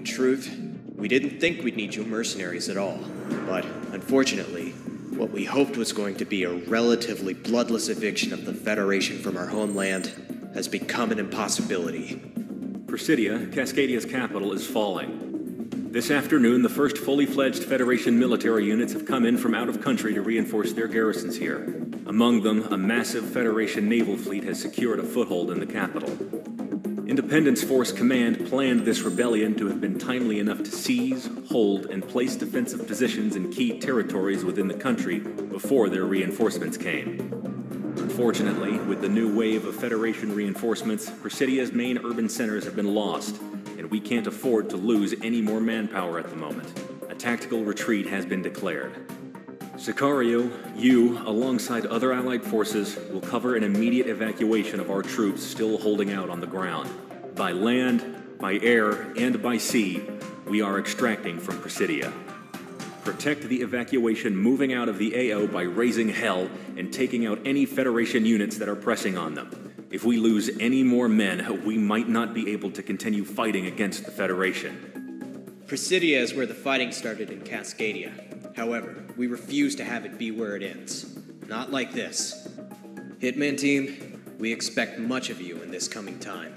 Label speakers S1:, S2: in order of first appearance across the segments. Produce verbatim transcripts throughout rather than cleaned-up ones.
S1: truth, we didn't think we'd need you mercenaries at all. But, unfortunately, what we hoped was going to be a relatively bloodless eviction of the Federation from our homeland has become an impossibility.
S2: Presidia, Cascadia's capital, is falling. This afternoon, the first fully fledged Federation military units have come in from out of country to reinforce their garrisons here. Among them, a massive Federation naval fleet has secured a foothold in the capital. Independence Force Command planned this rebellion to have been timely enough to seize, hold, and place defensive positions in key territories within the country before their reinforcements came. Unfortunately, with the new wave of Federation reinforcements, Presidia's main urban centers have been lost, and we can't afford to lose any more manpower at the moment. A tactical retreat has been declared. Sicario, you, alongside other allied forces, will cover an immediate evacuation of our troops still holding out on the ground. By land, by air, and by sea, we are extracting from Presidia. Protect the evacuation moving out of the A O by raising hell and taking out any Federation units that are pressing on them. If we lose any more men, we might not be able to continue fighting against the Federation.
S1: Presidia is where the fighting started in Cascadia. However, we refuse to have it be where it ends. Not like this. Hitman team, we expect much of you in this coming time.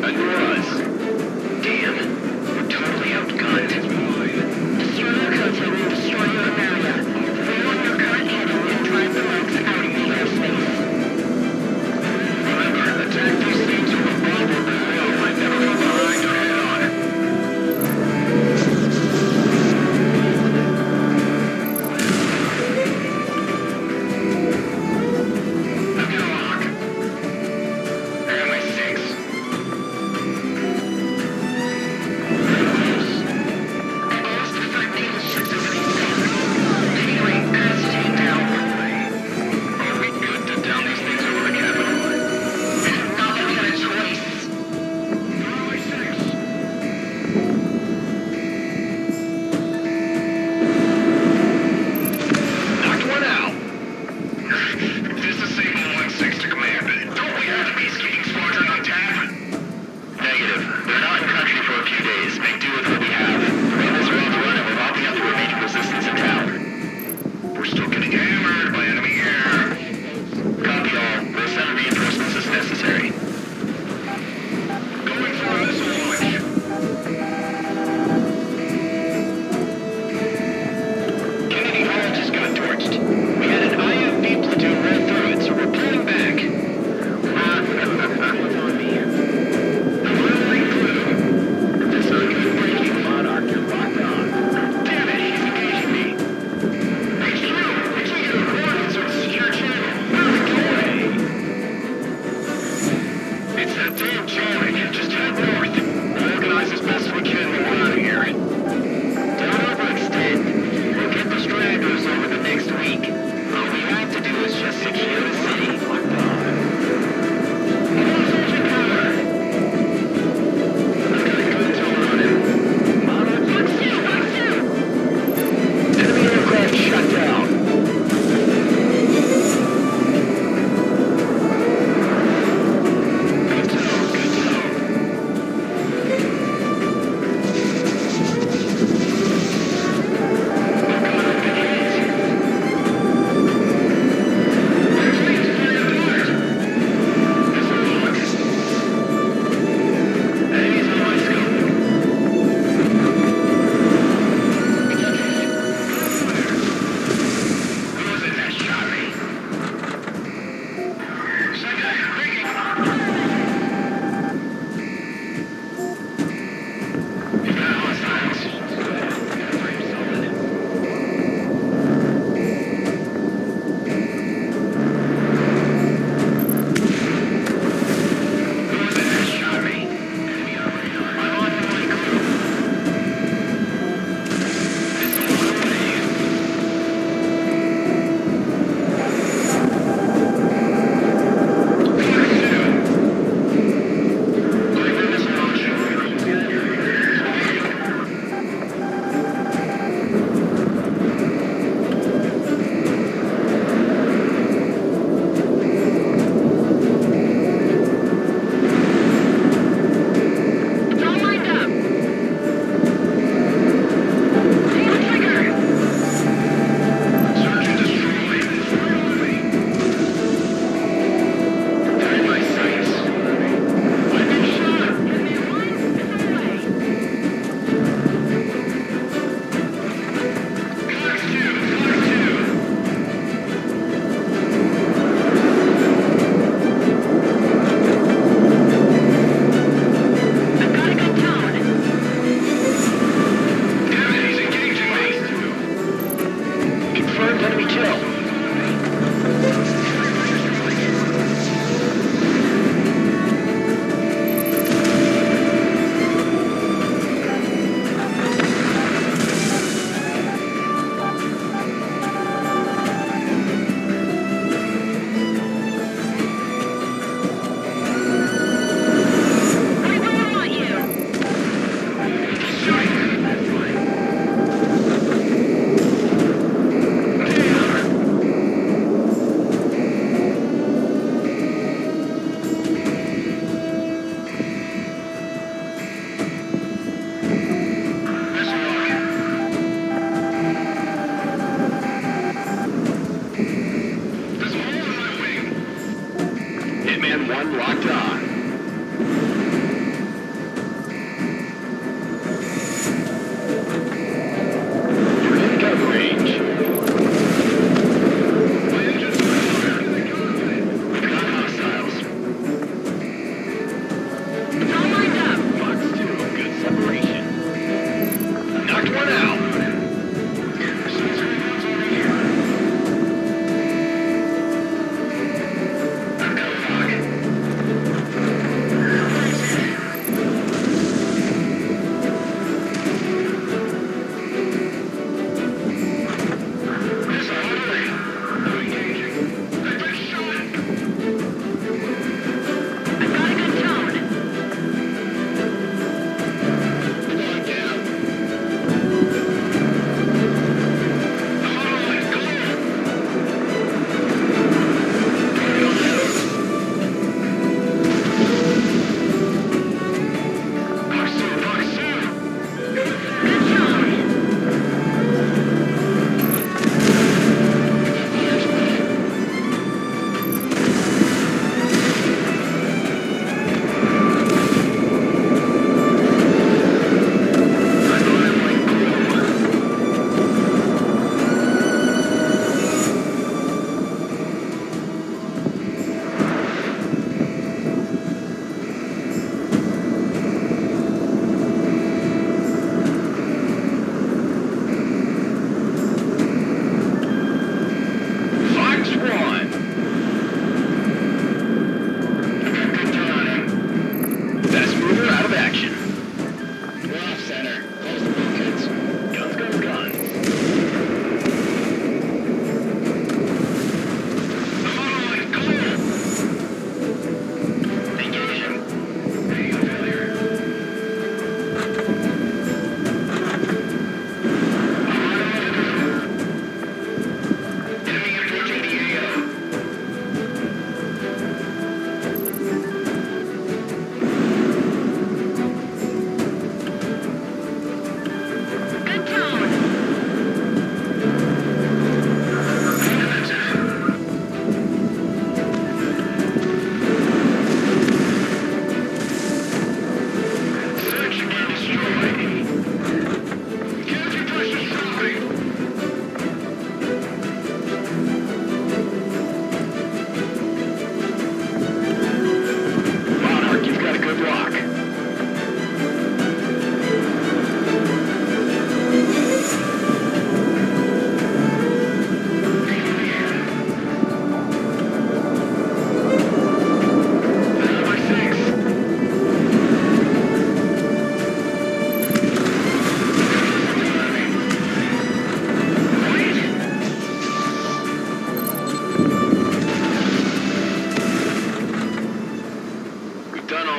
S3: I knew it was. Damn. We're totally outgunned. Destroy your contact and destroy your area. Follow your current heading and drive the marks out of the airspace. Remember, attack these things with a bomb or barrel. I never go behind or head on. I've got a lock. I got my six.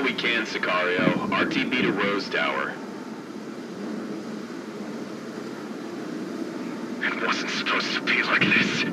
S4: all we can, Sicario. R T B to Rose Tower.
S3: It wasn't supposed to be like this.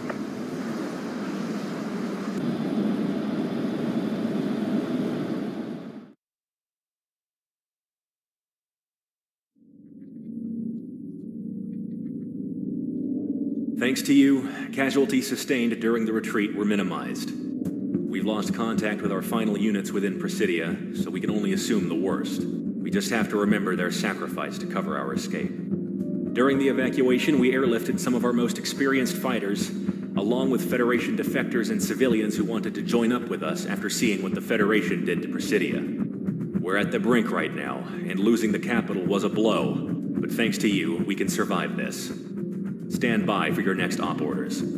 S2: Thanks to you, casualties sustained during the retreat were minimized. We've lost contact with our final units within Presidia, so we can only assume the worst. We just have to remember their sacrifice to cover our escape. During the evacuation, we airlifted some of our most experienced fighters, along with Federation defectors and civilians who wanted to join up with us after seeing what the Federation did to Presidia. We're at the brink right now, and losing the capital was a blow, but thanks to you, we can survive this. Stand by for your next op orders.